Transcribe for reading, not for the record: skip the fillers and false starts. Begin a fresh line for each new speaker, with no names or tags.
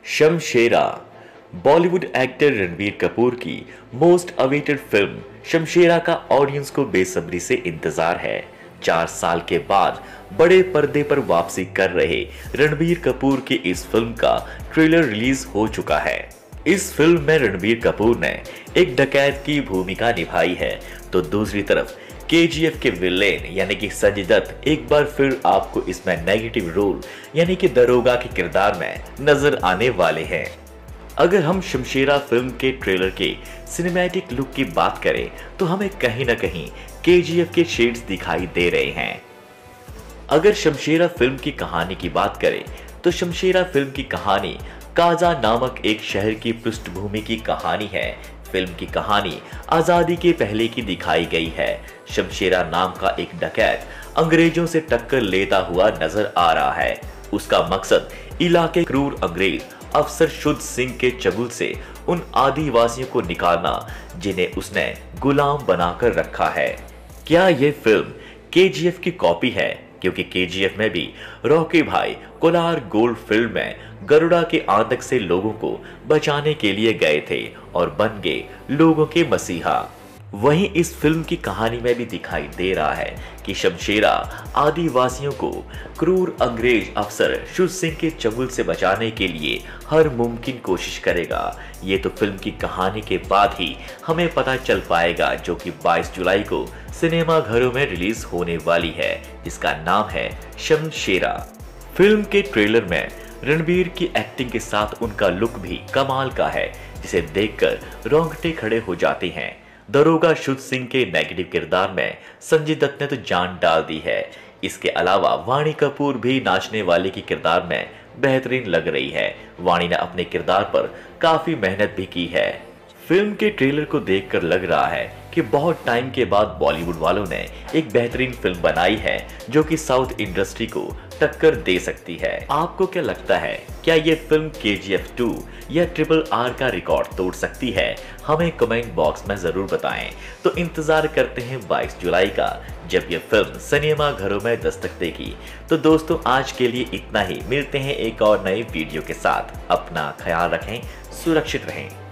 Shamshera Bollywood actor Ranbir Kapoor की most awaited film Shamshera का audience को बेसब्री से इंतजार है। 4 साल के बाद बड़े पर्दे पर वापसी कर रहे रणबीर कपूर की इस फिल्म का ट्रेलर रिलीज हो चुका है। इस फिल्म में रणबीर कपूर ने एक डकैत की भूमिका निभाई है, तो दूसरी तरफ केजीएफ के विलेन यानी कि संजय दत्त एक बार फिर आपको इसमें नेगेटिव रोल यानी कि दरोगा के किरदार में नजर आने वाले हैं। अगर हम शमशेरा फिल्म के ट्रेलर के सिनेमैटिक लुक की बात करें तो हमें कहीं ना कहीं केजीएफ के शेड्स दिखाई दे रहे हैं। अगर शमशेरा फिल्म की कहानी की बात करें तो शमशेरा फिल्म की कहानी काजा नामक एक शहर की पृष्ठभूमि की कहानी है। फिल्म की कहानी आजादी के पहले की दिखाई गई है। शमशेरा नाम का एक डकैत अंग्रेजों से टक्कर लेता हुआ नजर आ रहा है। उसका मकसद इलाके क्रूर अंग्रेज अफसर शुद्ध सिंह के चंगुल से उन आदिवासियों को निकालना जिन्हें उसने गुलाम बनाकर रखा है। क्या ये फिल्म केजीएफ की कॉपी है? क्योंकि केजीएफ में भी रॉकी भाई कोलार गोल्ड फील्ड में गरुड़ा के आतंक से लोगों को बचाने के लिए गए थे और बन गए लोगों के मसीहा। वहीं इस फिल्म की कहानी में भी दिखाई दे रहा है कि शमशेरा आदिवासियों को क्रूर अंग्रेज अफसर शुद्ध सिंह के चंगुल से बचाने के लिए हर मुमकिन कोशिश करेगा। ये तो फिल्म की कहानी के बाद ही हमें पता चल पाएगा, जो कि 22 जुलाई को सिनेमा घरों में रिलीज होने वाली है, जिसका नाम है शमशेरा। फिल्म के ट्रेलर में रणबीर की एक्टिंग के साथ उनका लुक भी कमाल का है, जिसे देखकर रोंगटे खड़े हो जाते हैं। दरोगा शुद्ध सिंह के नेगेटिव किरदार में संजय दत्त ने तो जान डाल दी है। इसके अलावा वाणी कपूर भी नाचने वाले के किरदार में बेहतरीन लग रही है। वाणी ने अपने किरदार पर काफी मेहनत भी की है। फिल्म के ट्रेलर को देखकर लग रहा है कि बहुत टाइम के बाद बॉलीवुड वालों ने एक बेहतरीन फिल्म बनाई है, जो कि साउथ इंडस्ट्री को टक्कर दे सकती है। आपको क्या लगता है, क्या ये फिल्म केजीएफ 2 या RRR का रिकॉर्ड तोड़ सकती है? हमें कमेंट बॉक्स में जरूर बताएं। तो इंतजार करते हैं 22 जुलाई का, जब ये फिल्म सिनेमा घरों में दस्तक देगी। तो दोस्तों, आज के लिए इतना ही। मिलते हैं एक और नई वीडियो के साथ। अपना ख्याल रखें, सुरक्षित रहें।